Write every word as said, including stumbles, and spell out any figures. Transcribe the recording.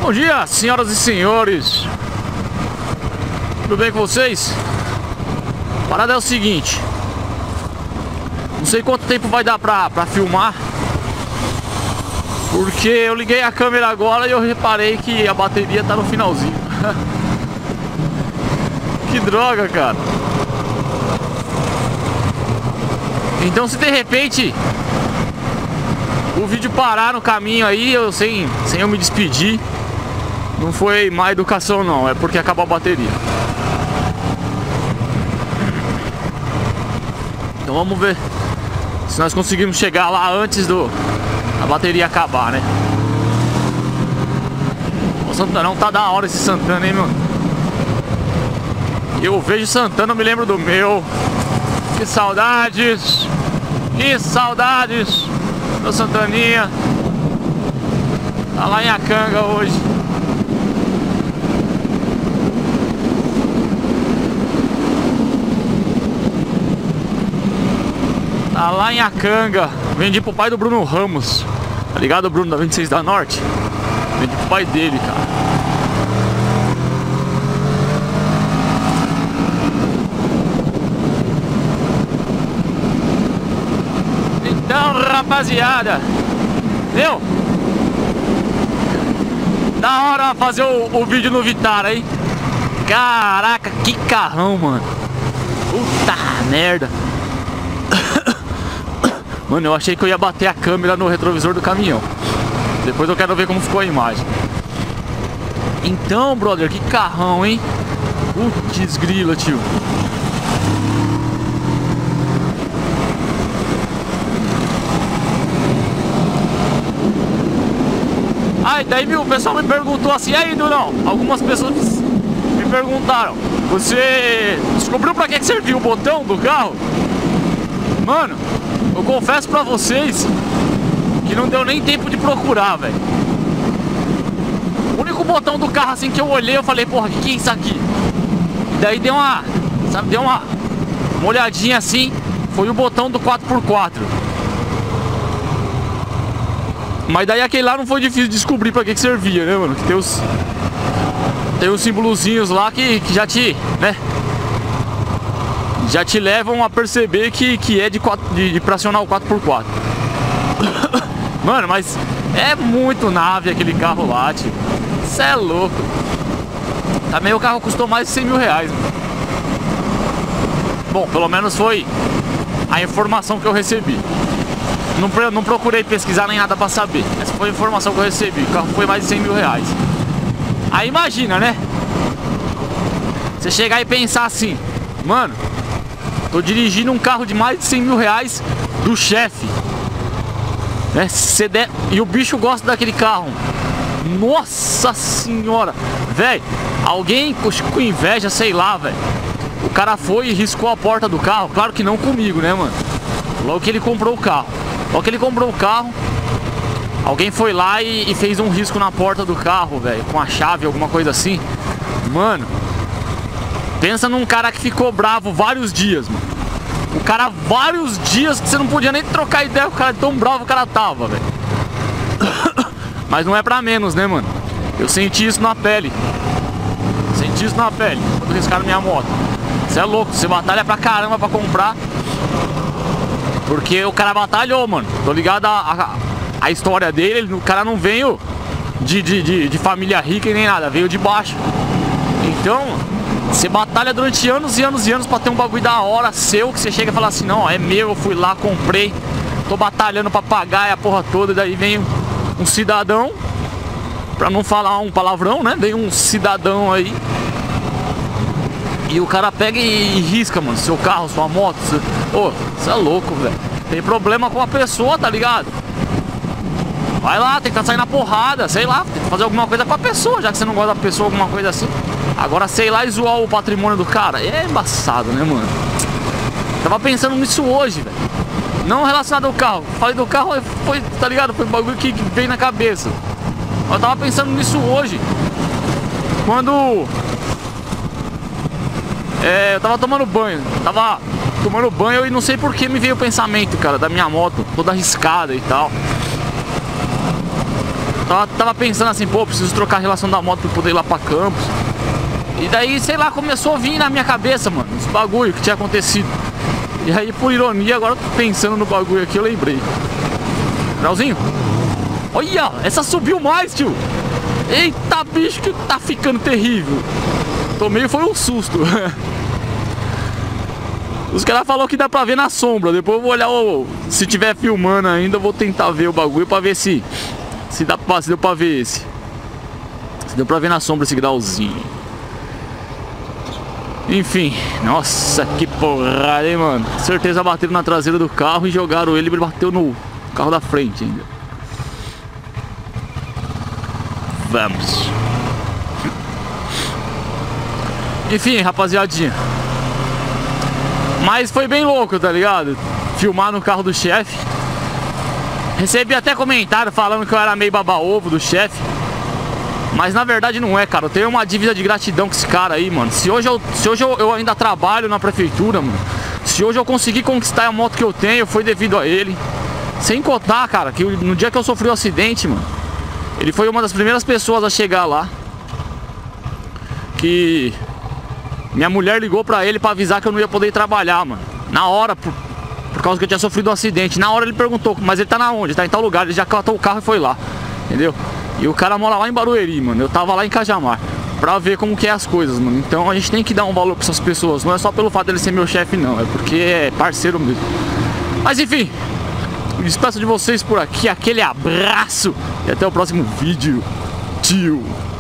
Bom dia, senhoras e senhores. Tudo bem com vocês? A parada é o seguinte. Não sei quanto tempo vai dar pra, pra filmar, porque eu liguei a câmera agora e eu reparei que a bateria tá no finalzinho. Que droga, cara. Então se de repente o vídeo parar no caminho aí, eu sem, sem eu me despedir, não foi má educação não, é porque acabou a bateria. Então vamos ver se nós conseguimos chegar lá antes do a bateria acabar, né? O Santanão tá da hora esse Santana, hein, mano? Eu vejo Santana, eu me lembro do meu. Que saudades! Que saudades! Meu Santaninha tá lá em Acanga hoje. Tá lá em Acanga. Vendi pro pai do Bruno Ramos. Tá ligado, Bruno, da vinte e seis da Norte? Vendi pro pai dele, cara. Então, rapaziada, meu, da hora fazer o, o vídeo no Vitara, hein? Caraca, que carrão, mano. Puta merda. Mano, eu achei que eu ia bater a câmera no retrovisor do caminhão. Depois eu quero ver como ficou a imagem. Então, brother, que carrão, hein? Putz grila, tio. Ah, e daí o pessoal me perguntou assim, e aí, Durão? Algumas pessoas me perguntaram, você descobriu pra que serviu o botão do carro? Mano, eu confesso pra vocês que não deu nem tempo de procurar, velho. O único botão do carro assim que eu olhei, eu falei, porra, que que é isso aqui? E daí deu uma, sabe, deu uma, uma olhadinha assim, foi o botão do quatro por quatro. Mas daí aquele lá não foi difícil de descobrir pra que que servia, né, mano? Que tem os, tem os símbolozinhos lá que, que já te, né? Já te levam a perceber que, que é de, quatro, de, de pra acionar o quatro por quatro. Mano, mas é muito nave aquele carro lá, tio. Cê é louco. Também o carro custou mais de cem mil reais, mano. Bom, pelo menos foi a informação que eu recebi. Não, não procurei pesquisar nem nada pra saber. Essa foi a informação que eu recebi. O carro foi mais de cem mil reais. Aí imagina, né? Você chegar e pensar assim, mano, tô dirigindo um carro de mais de cem mil reais do chefe, né? Cê der... E o bicho gosta daquele carro. Nossa senhora, velho. Alguém com inveja, sei lá, velho. O cara foi e riscou a porta do carro. Claro que não comigo, né, mano? Logo que ele comprou o carro. Logo que ele comprou o carro, alguém foi lá e, e fez um risco na porta do carro, velho, com a chave, alguma coisa assim. Mano, pensa num cara que ficou bravo vários dias, mano. O cara, vários dias que você não podia nem trocar ideia com o cara, tão bravo o cara tava, velho. Mas não é pra menos, né, mano? Eu senti isso na pele. Senti isso na pele quando riscaram minha moto. Você é louco, você batalha pra caramba pra comprar. Porque o cara batalhou, mano. Tô ligado a, a, a história dele. O cara não veio de, de, de, de família rica e nem nada, veio de baixo. Então, você batalha durante anos e anos e anos pra ter um bagulho da hora seu, que você chega e fala assim, não, é meu, eu fui lá, comprei, tô batalhando pra pagar a porra toda. E daí vem um cidadão, pra não falar um palavrão, né? Vem um cidadão aí e o cara pega e, e risca, mano, seu carro, sua moto. Ô, você é louco, velho. Tem problema com a pessoa, tá ligado? Vai lá, tem que sair na porrada, sei lá, tem que fazer alguma coisa com a pessoa, já que você não gosta da pessoa, alguma coisa assim. Agora, sei lá, e zoar o patrimônio do cara, é embaçado, né, mano? Tava pensando nisso hoje, velho. Não relacionado ao carro. Falei do carro, foi, tá ligado? Foi um bagulho que veio na cabeça. Eu tava pensando nisso hoje, quando... É, eu tava tomando banho, tava tomando banho e não sei por que me veio o pensamento, cara, da minha moto, toda arriscada e tal. tava, tava pensando assim, pô, preciso trocar a relação da moto pra poder ir lá pra Campos. E daí, sei lá, começou a vir na minha cabeça, mano, os bagulho que tinha acontecido. E aí, por ironia, agora eu tô pensando no bagulho aqui, eu lembrei. Grauzinho, olha, essa subiu mais, tio. Eita, bicho, que tá ficando terrível. Tomei, foi um susto. Os caras falaram que dá pra ver na sombra. Depois eu vou olhar, oh, se tiver filmando ainda, eu vou tentar ver o bagulho pra ver se Se, dá pra, se deu pra ver esse Se deu pra ver na sombra esse grauzinho. Enfim, nossa, que porrada, hein, mano. Certeza bateram na traseira do carro e jogaram ele e ele bateu no carro da frente ainda. Vamos. Enfim, rapaziadinha, mas foi bem louco, tá ligado? Filmar no carro do chefe. Recebi até comentário falando que eu era meio baba-ovo do chefe. Mas na verdade não é, cara. Eu tenho uma dívida de gratidão com esse cara aí, mano. Se hoje eu, se hoje eu, eu ainda trabalho na prefeitura, mano, se hoje eu consegui conquistar a moto que eu tenho, foi devido a ele. Sem contar, cara, que no dia que eu sofri o um acidente, mano, ele foi uma das primeiras pessoas a chegar lá. Que minha mulher ligou pra ele pra avisar que eu não ia poder ir trabalhar, mano. Na hora, por, por causa que eu tinha sofrido um acidente. Na hora ele perguntou, mas ele tá na onde? Tá em tal lugar. Ele já catou o carro e foi lá, entendeu? E o cara mora lá em Barueri, mano. Eu tava lá em Cajamar, pra ver como que é as coisas, mano. Então a gente tem que dar um valor pra essas pessoas. Não é só pelo fato dele ser meu chefe, não. É porque é parceiro mesmo. Mas enfim, me despeço de vocês por aqui. Aquele abraço e até o próximo vídeo. Tio.